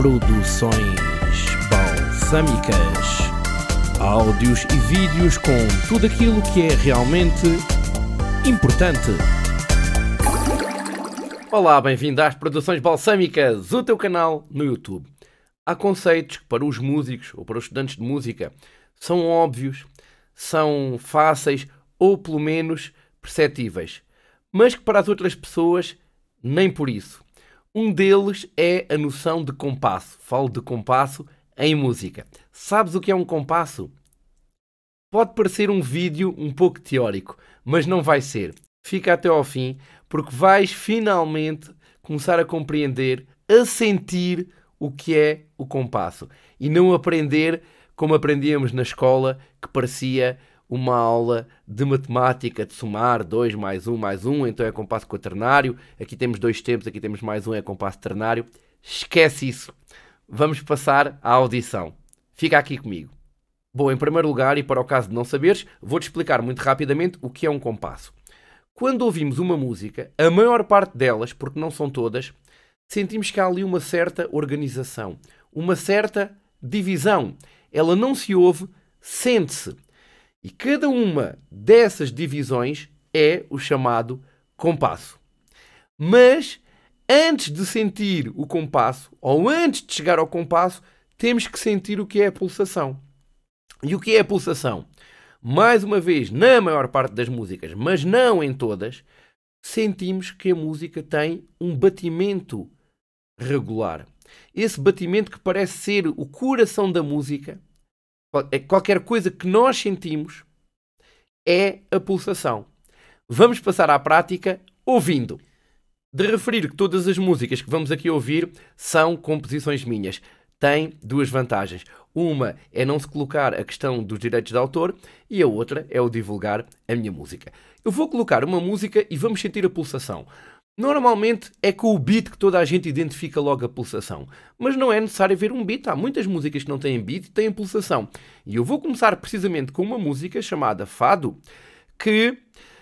Produções balsâmicas, áudios e vídeos com tudo aquilo que é realmente importante. Olá, bem-vindo às Produções Balsâmicas, o teu canal no YouTube. Há conceitos que para os músicos ou para os estudantes de música são óbvios, são fáceis ou pelo menos perceptíveis, mas que para as outras pessoas nem por isso. Um deles é a noção de compasso. Falo de compasso em música. Sabes o que é um compasso? Pode parecer um vídeo um pouco teórico, mas não vai ser. Fica até ao fim, porque vais finalmente começar a compreender, a sentir o que é o compasso. E não aprender como aprendíamos na escola, que parecia uma aula de matemática, de somar 2 mais 1 mais 1, então é compasso quaternário, aqui temos 2 tempos, aqui temos mais 1, é compasso ternário. Esquece isso. Vamos passar à audição. Fica aqui comigo. Bom, em primeiro lugar, e para o caso de não saberes, vou-te explicar muito rapidamente o que é um compasso. Quando ouvimos uma música, a maior parte delas, porque não são todas, sentimos que há ali uma certa organização, uma certa divisão. Ela não se ouve, sente-se. E cada uma dessas divisões é o chamado compasso. Mas, antes de sentir o compasso, ou antes de chegar ao compasso, temos que sentir o que é a pulsação. E o que é a pulsação? Mais uma vez, na maior parte das músicas, mas não em todas, sentimos que a música tem um batimento regular. Esse batimento que parece ser o coração da música, qualquer coisa que nós sentimos, é a pulsação. Vamos passar à prática ouvindo. De referir que todas as músicas que vamos aqui ouvir são composições minhas. Tem duas vantagens. Uma é não se colocar a questão dos direitos de autor e a outra é o divulgar a minha música. Eu vou colocar uma música e vamos sentir a pulsação. Normalmente é com o beat que toda a gente identifica logo a pulsação. Mas não é necessário ver um beat. Há muitas músicas que não têm beat e têm pulsação. E eu vou começar precisamente com uma música chamada Fado, que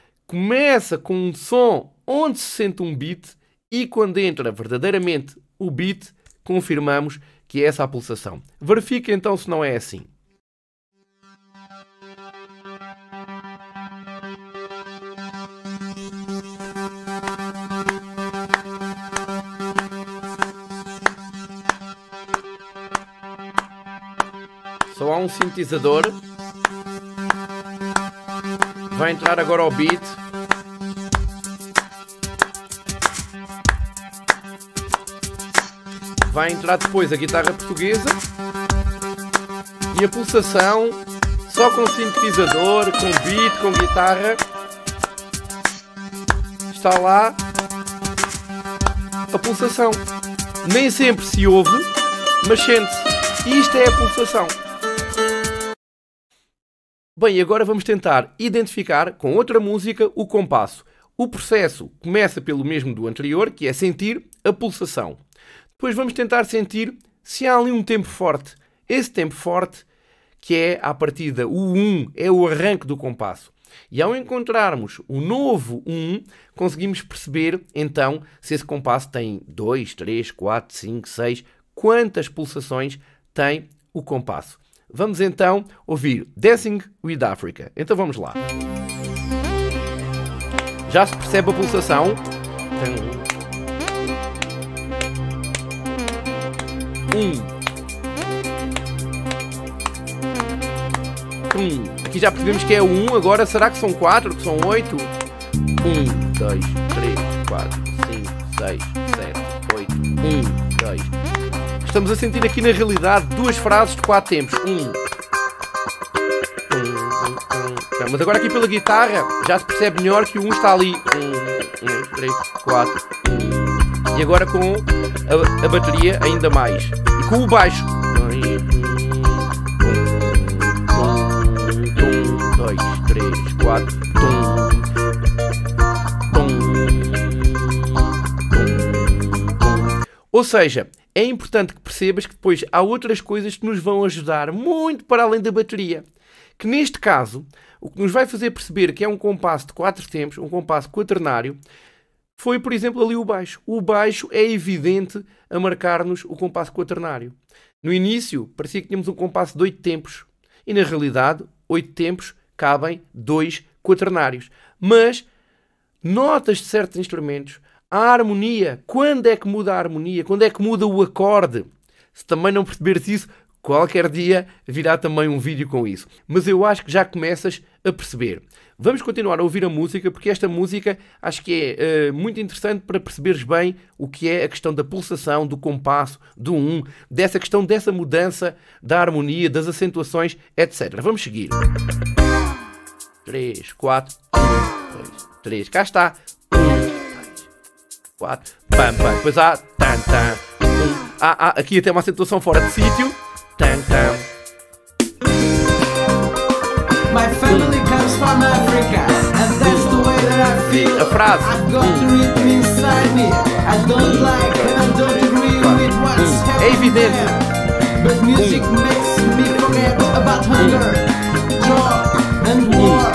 começa com um som onde se sente um beat e quando entra verdadeiramente o beat, confirmamos que é essa a pulsação. Verifique então se não é assim. Só há um sintetizador. Vai entrar agora o beat. Vai entrar depois a guitarra portuguesa. E a pulsação, só com sintetizador, com beat, com guitarra. Está lá a pulsação. Nem sempre se ouve, mas sente-se. E isto é a pulsação. Bem, agora vamos tentar identificar com outra música o compasso. O processo começa pelo mesmo do anterior, que é sentir a pulsação. Depois vamos tentar sentir se há ali um tempo forte. Esse tempo forte, que é à partida o 1, é o arranque do compasso. E ao encontrarmos o novo 1, conseguimos perceber então se esse compasso tem 2, 3, 4, 5, 6, quantas pulsações tem o compasso. Vamos então ouvir Dancing with Africa. Então vamos lá. Já se percebe a pulsação? Aqui já percebemos que é o 1. Agora será que são 4? Que são 8? 1, 2, 3, 4, 5, 6, 7, 8. 1, 2. Estamos a sentir aqui na realidade duas frases de 4 tempos. Mas agora aqui pela guitarra já se percebe melhor que o 1 está ali. 1, 2, 3, 4. E agora com a bateria ainda mais. E com o baixo. 2, 3, 4. Ou seja, é importante que percebas que depois há outras coisas que nos vão ajudar muito para além da bateria. Que neste caso, o que nos vai fazer perceber que é um compasso de 4 tempos, um compasso quaternário, foi, por exemplo, ali o baixo. O baixo é evidente a marcar-nos o compasso quaternário. No início, parecia que tínhamos um compasso de 8 tempos. E, na realidade, 8 tempos cabem 2 quaternários. Mas, notas de certos instrumentos, a harmonia, quando é que muda a harmonia? Quando é que muda o acorde? Se também não perceberes isso, qualquer dia virá também um vídeo com isso. Mas eu acho que já começas a perceber. Vamos continuar a ouvir a música, porque esta música acho que é muito interessante para perceberes bem o que é a questão da pulsação, do compasso, do dessa questão, dessa mudança da harmonia, das acentuações, etc. Vamos seguir. 3, 4, 1, 2, 3, cá está. 1, 2, 4, pam, pam. Depois há tan, tan. Aqui até uma acentuação fora de sítio. Tan, tan. My family comes from Africa, and that's the way that I feel. A frase. I've got the rhythm inside me. I don't like and I don't agree with what's É happening evidente. there. But music makes me forget about hunger, joy and war.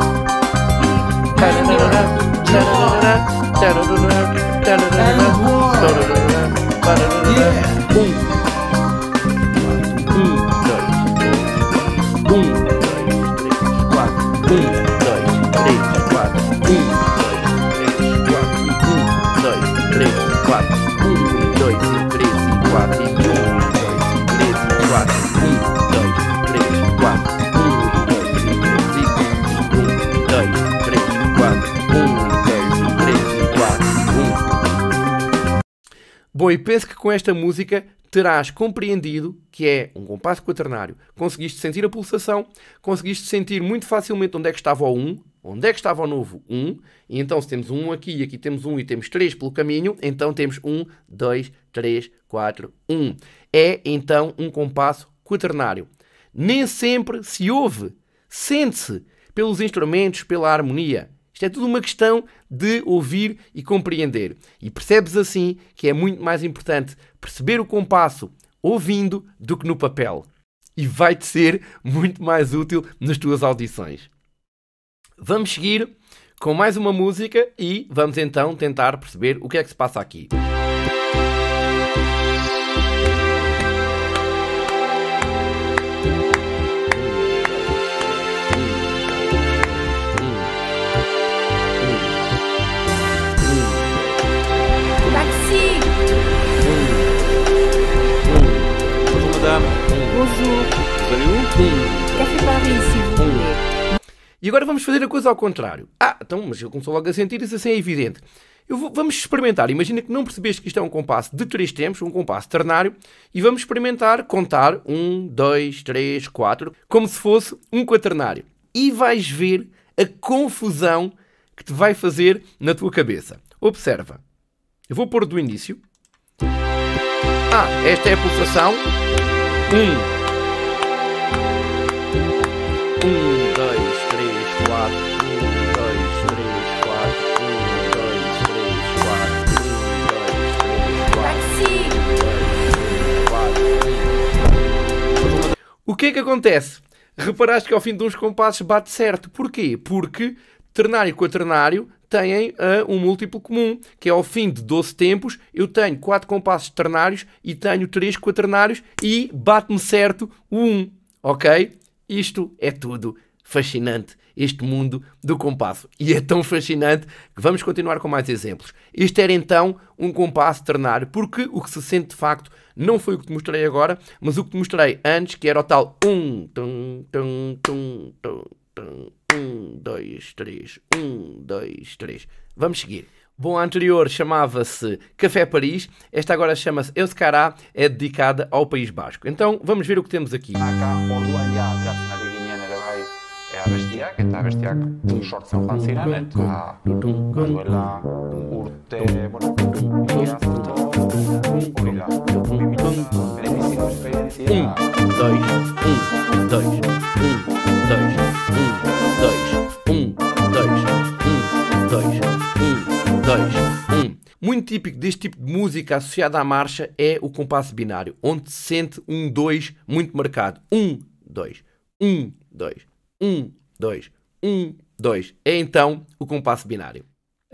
Bom, e penso que com esta música terás compreendido que é um compasso quaternário. Conseguiste sentir a pulsação, conseguiste sentir muito facilmente onde é que estava o 1, onde é que estava o novo 1, e então se temos um aqui e aqui temos um e temos 3 pelo caminho, então temos 1, 2, 3, 4, 1. É então um compasso quaternário. Nem sempre se ouve, sente-se pelos instrumentos, pela harmonia. Isto é tudo uma questão de ouvir e compreender. E percebes assim que é muito mais importante perceber o compasso ouvindo do que no papel. E vai-te ser muito mais útil nas tuas audições. Vamos seguir com mais uma música e vamos então tentar perceber o que é que se passa aqui. Bonjour. Café Paris, s'il vous plaît. E agora vamos fazer a coisa ao contrário. Então, mas ele começou logo a sentir isso, assim é evidente. Vamos experimentar. Imagina que não percebeste que isto é um compasso de 3 tempos, um compasso ternário, e vamos experimentar contar 1, 2, 3, 4, como se fosse um quaternário. E vais ver a confusão que te vai fazer na tua cabeça. Observa. Eu vou pôr do início. Esta é a pulsação. 1, 2, 3, 4, 1, 2, 3, 4, 1, 2, 3, 4, 1, 2, 3, 4, 1, 2, 3, 4. O que é que acontece? Reparaste que ao fim de uns compassos bate certo. Porquê? Porque ternário e quaternário têm um múltiplo comum, que é ao fim de 12 tempos, eu tenho 4 compassos ternários e tenho 3 quaternários e bate-me certo o 1, ok? Isto é tudo fascinante, este mundo do compasso. E é tão fascinante que vamos continuar com mais exemplos. Este era então um compasso ternário, porque o que se sente de facto não foi o que te mostrei agora, mas o que te mostrei antes, que era o tal 1, 1, 2, 3, 1, 2, 3. Vamos seguir. Bom, a anterior chamava-se Café Paris, esta agora chama-se Euskara, é dedicada ao País Basco. Então, vamos ver o que temos aqui. Orduan ja ateratzen ari ginen ere bai abestiak, eta abestiak sortzen joan ziren, eta duela urte, mila hori da, 2000 berebiziko esperientzia. 2, 1, 2, 1, 2, 1, 2, 1, 2, 1, 2, 1, 2, 1. Muito típico deste tipo de música associada à marcha é o compasso binário, onde se sente um 2 muito marcado. 1, 2, 1, 2, 1, 2, 1, 2. É então o compasso binário.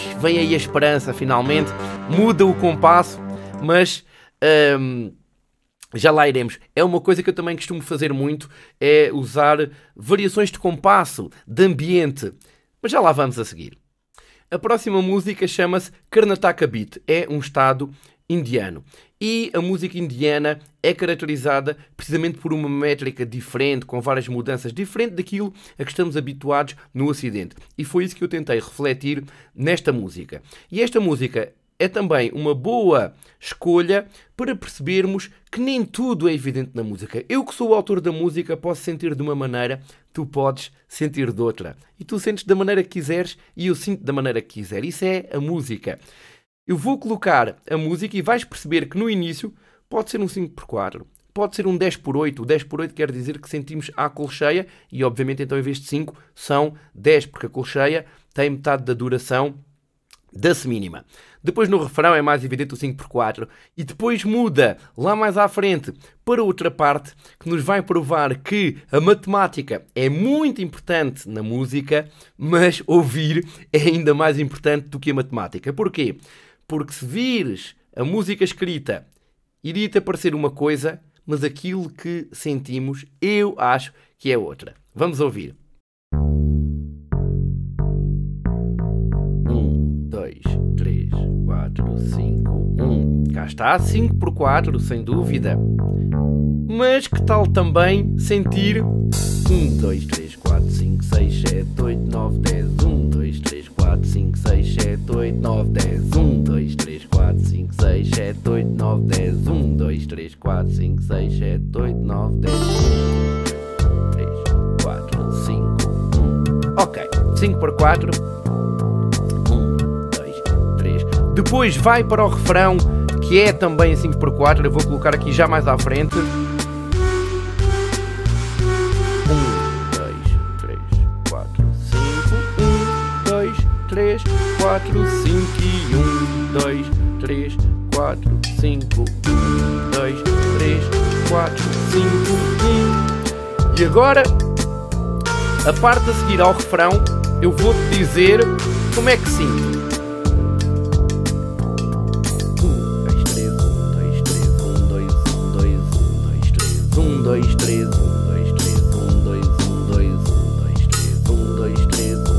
vem aí a esperança, finalmente. Muda o compasso, mas já lá iremos. É uma coisa que eu também costumo fazer muito, é usar variações de compasso, de ambiente. Mas já lá vamos a seguir. A próxima música chama-se Karnataka Beat. É um estado indiano. E a música indiana é caracterizada precisamente por uma métrica diferente, com várias mudanças, diferente daquilo a que estamos habituados no Ocidente. E foi isso que eu tentei refletir nesta música. E esta música é também uma boa escolha para percebermos que nem tudo é evidente na música. Eu que sou o autor da música posso sentir de uma maneira, tu podes sentir de outra. E tu sentes da maneira que quiseres e eu sinto da maneira que quiser. Isso é a música. Eu vou colocar a música e vais perceber que no início pode ser um 5x4, pode ser um 10x8. O 10x8 quer dizer que sentimos a colcheia e obviamente então em vez de 5 são 10, porque a colcheia tem metade da duração da semínima. Depois no refrão é mais evidente o 5x4 e depois muda lá mais à frente para outra parte que nos vai provar que a matemática é muito importante na música, mas ouvir é ainda mais importante do que a matemática. Porquê? Porque se vires a música escrita, iria-te parecer uma coisa, mas aquilo que sentimos eu acho que é outra. Vamos ouvir. 1, 2, 3, 4, 5, 1. Cá está, 5x4, sem dúvida. Mas que tal também sentir 1, 2, 3, 4, 5, 6, 7, 8, 9, 10. 1, 2, 3, 4, 5, 6, 7, 8, 9, 10. 1, 2, 3, 4, 5, 6, 7, 8, 9, 10. 1, 2, 3, 4, 5, 6, 7, 8, 9, 10. 3, 4, 5, 1. Ok, 5x4. 1, 2, 3. Depois vai para o refrão, que é também 5x4. Eu vou colocar aqui já mais à frente. 3, 4, 5 e 1, 2, 3, 4, 5, 1, 2, 3, 4, 5, 1. E agora, a parte a seguir ao refrão, eu vou-te dizer como é que sinto. 1, 2, 3, 1, 2, 3, 1, 2, 1, 2, 1, 2, 3, 1, 2, 3, 1, 2, 3, 1, 2, 1, 2, 1, 2, 3, 1, 2, 3, 1, 2, 3,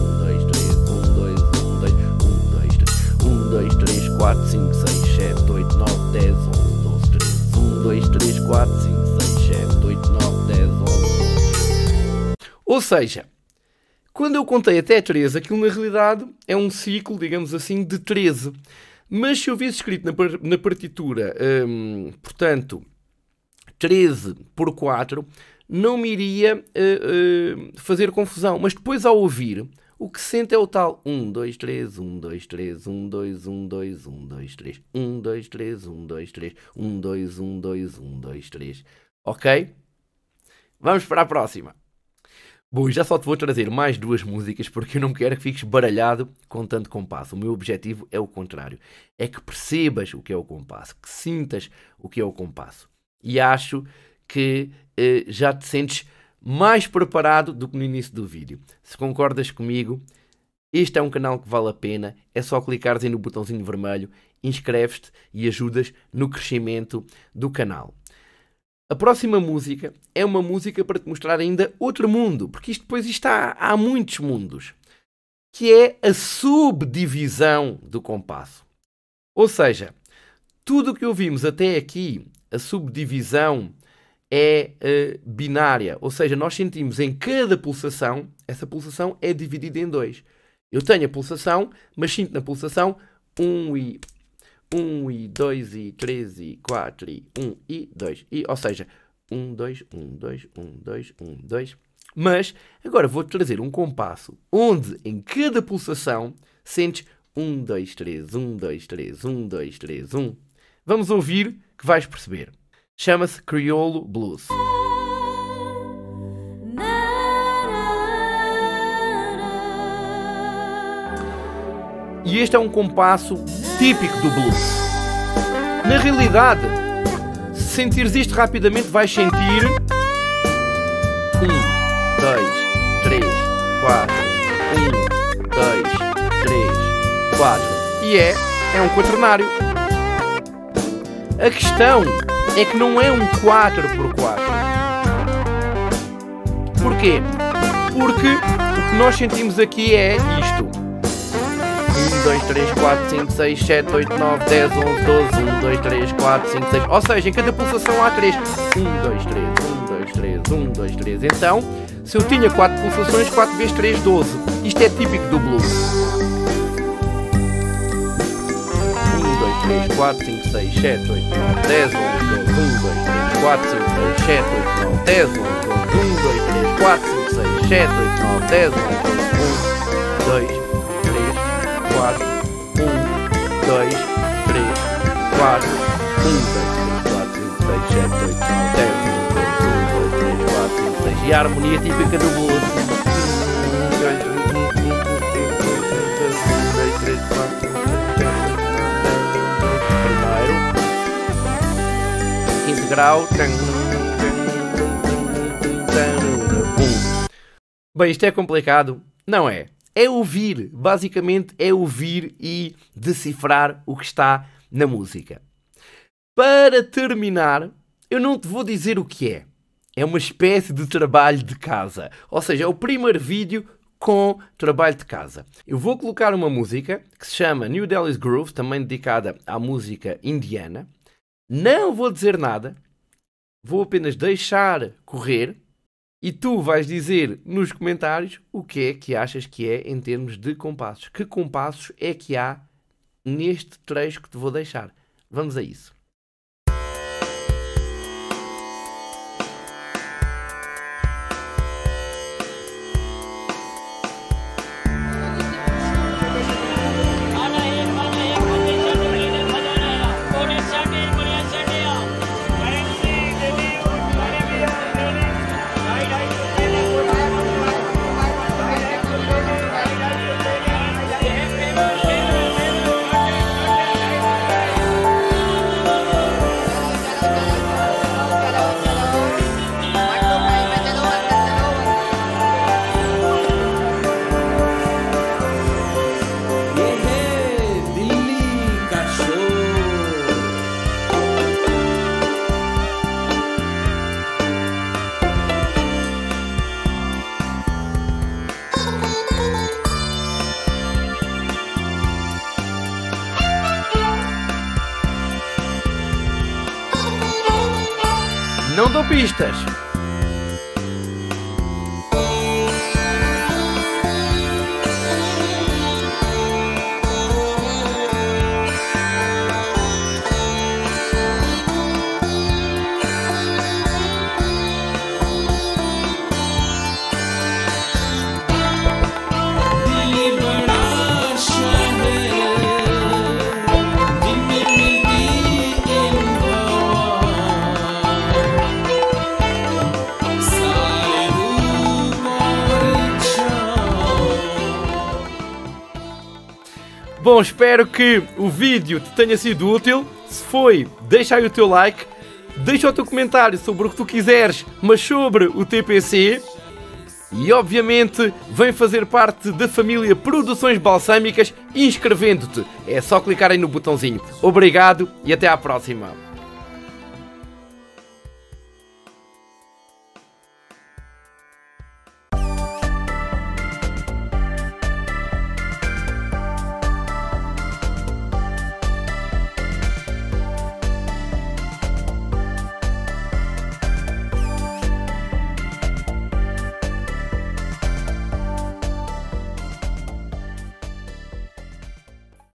2, 3, 4, 5, 6, 7, 8, 9, 10, 11, 12, 13. 1, 2, 3, 4, 5, 6, 7, 8, 9, 10, 11, 12. Ou seja, quando eu contei até 13, aquilo na realidade é um ciclo, digamos assim, de 13. Mas se eu visse escrito na partitura, portanto, 13 por 4, não me iria fazer confusão. Mas depois ao ouvir, o que se sente é o tal 1, 2, 3, 1, 2, 3, 1, 2, 1, 2, 1, 2, 3, 1, 2, 3, 1, 2, 3, 1, 2, 1, 2, 1, 2, 3. Ok? Vamos para a próxima. Bom, já só te vou trazer mais duas músicas porque eu não quero que fiques baralhado com tanto compasso. O meu objetivo é o contrário. É que percebas o que é o compasso, que sintas o que é o compasso. E acho que já te sentes mais preparado do que no início do vídeo. Se concordas comigo, este é um canal que vale a pena. É só clicares aí no botãozinho vermelho, inscreves-te e ajudas no crescimento do canal. A próxima música é uma música para te mostrar ainda outro mundo, porque isto há muitos mundos, que é a subdivisão do compasso. Ou seja, tudo o que ouvimos até aqui, a subdivisão é binária, ou seja, nós sentimos em cada pulsação, essa pulsação é dividida em 2. Eu tenho a pulsação, mas sinto na pulsação 1 e 2 e 3 e 4 e 1 e 2. Ou seja, 1, 2, 1, 2, 1, 2, 1, 2. Mas agora vou-te trazer um compasso onde em cada pulsação sentes 1, 2, 3, 1, 2, 3, 1, 2, 3, 1. Vamos ouvir que vais perceber. Chama-se Crioulo Blues. E este é um compasso típico do blues. Na realidade, se sentires isto rapidamente, vais sentir 1, 2, 3, 4, 1, 2, 3, 4. E é um quaternário. A questão é que não é um 4x4. Porquê? Porque o que nós sentimos aqui é isto. 1, 2, 3, 4, 5, 6, 7, 8, 9, 10, 11, 12, 1, 2, 3, 4, 5, 6. Ou seja, em cada pulsação há 3. 1, 2, 3, 1, 2, 3, 1, 2, 3. Então, se eu tinha 4 pulsações, 4 vezes 3, 12. Isto é típico do blues. 1, 2, 3, 4, 5, 6, 7, 8, 9, 10, 11, 12. 1, 2, 3, 4, 5, 6, 7, 8, 9, 10, 11, 12. 1, 2, 3, 4, 5, 6, 7, 8, 9, 10, 11, 12. 1, 2, 3, 4, 1, 2, 3, 4, 1, 2, 3, 4, 5, 6, 7, 8, 9, 10, 1, 2, 3, 4, 5, 6. E a harmonia típica do blues. 1, 2, 3, 4, 5, 6, 7, 8, 9, 10. Primeiro. Quinto grau. Bem, isto é complicado? Não é. É ouvir, basicamente é ouvir e decifrar o que está na música. Para terminar, eu não te vou dizer o que é. É uma espécie de trabalho de casa. Ou seja, é o primeiro vídeo com trabalho de casa. Eu vou colocar uma música que se chama New Delhi's Groove, também dedicada à música indiana. Não vou dizer nada, vou apenas deixar correr. E tu vais dizer nos comentários o que é que achas que é em termos de compassos. Que compassos é que há neste trecho que te vou deixar? Vamos a isso. Não dou pistas. Bom, espero que o vídeo te tenha sido útil. Se foi, deixa aí o teu like, deixa o teu comentário sobre o que tu quiseres, mas sobre o TPC. E obviamente vem fazer parte da família Produções Balsâmicas inscrevendo-te. É só clicar aí no botãozinho. Obrigado e até à próxima.